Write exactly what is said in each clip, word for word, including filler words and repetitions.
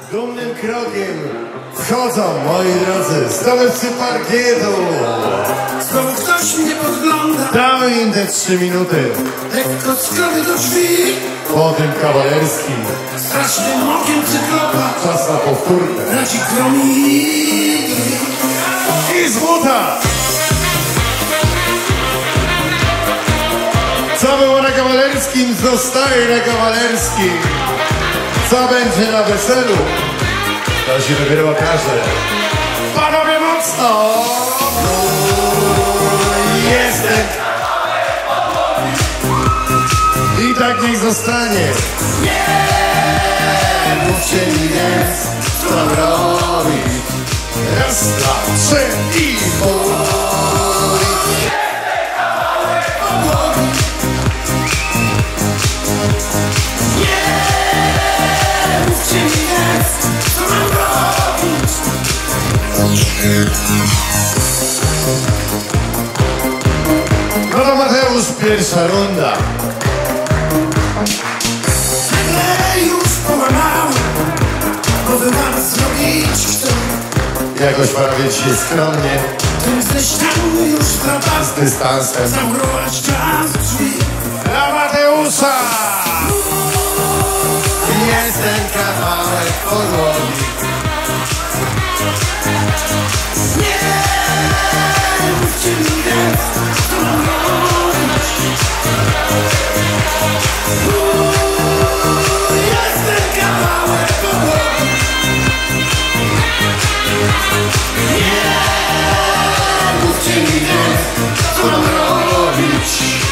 Dumnym krokiem wchodzą, moi drodzy, zdobywcy parkietu. Znowu ktoś mnie podgląda. Damy im te trzy minuty. Lekko skrobię do drzwi. Po tym kawalerskim. Strasznym okiem cyklopa. Czas na powtórkę. Radzi kromiki. I złota! Co było na kawalerskim, zostaje na kawalerskim. Co będzie na weselu? To się dopiero okaże. Panowie, mocno! Jestem! I tak niech zostanie. Nie mówcie mi więc, co mam robić. Raz, dwa, trzy i mój. No to Mateusz, pierwsza runda. Nagle już połamałem, bo wymam zrobić kto. Jakoś prawie dzisiaj skromnie. Tym zleśniały już trapa Z dystansem. zamrować czas drzwi. Dla Mateusza! Jest ten kawałek podłogi. Nie mówcie mi więc, co mam robić. Jest ten kawałek podłogi. Nie mówcie mi więc, co mam robić.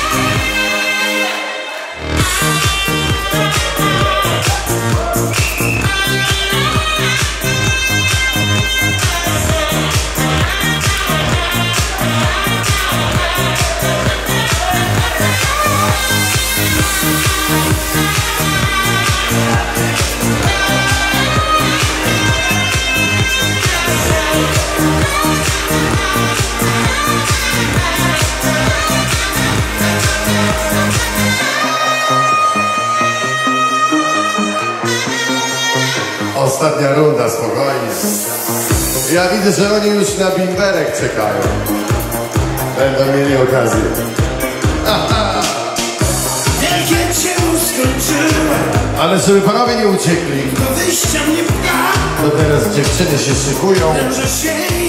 Ostatnia runda, spokojnie. Ja widzę, że oni już na bimberek czekają. Będą mieli okazję. Aha. Wielkie cię skończyłem. Ale żeby panowie nie uciekli, Do wyjścia mnie pcha. to teraz dziewczyny się szykują. Że się